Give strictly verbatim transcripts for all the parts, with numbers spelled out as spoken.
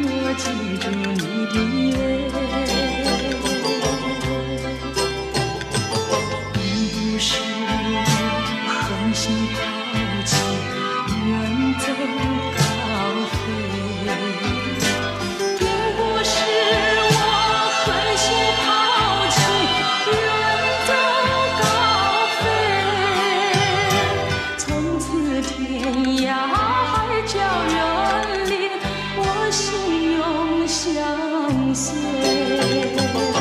我记住你的眼，并不是我狠心抛弃，远走高飞，并不是我狠心抛弃，远走高飞，从此天涯海角远离，我心永相随。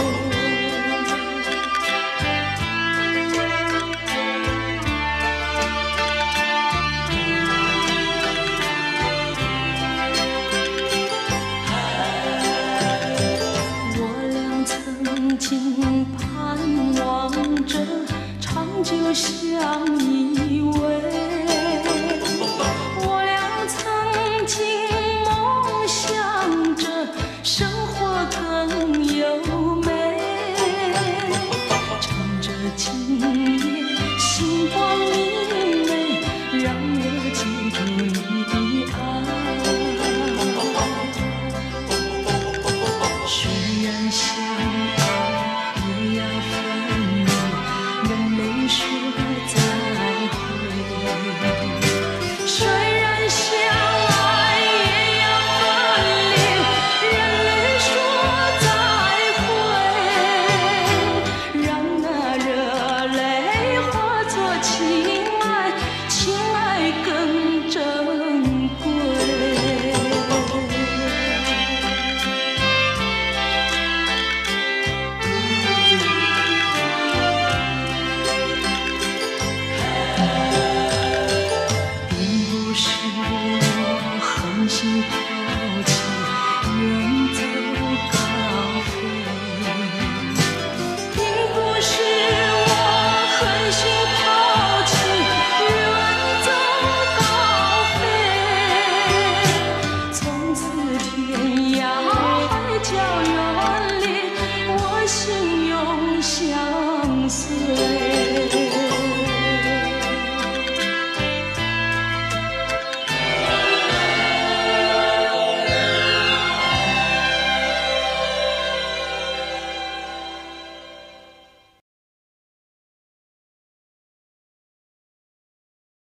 我俩曾经盼望着长久相依偎，我俩曾经梦想着生活更优美，趁着今夜星光明媚，让我记住你的爱。虽然相爱也要分离，人没说再会。虽然相爱也要分离，人没说再会。让那热泪化作情爱，情爱更珍贵。并不是我狠心抛弃，远走高飞，并不是我狠心抛弃，远走高飞，从此天涯海角远离，我心永相随。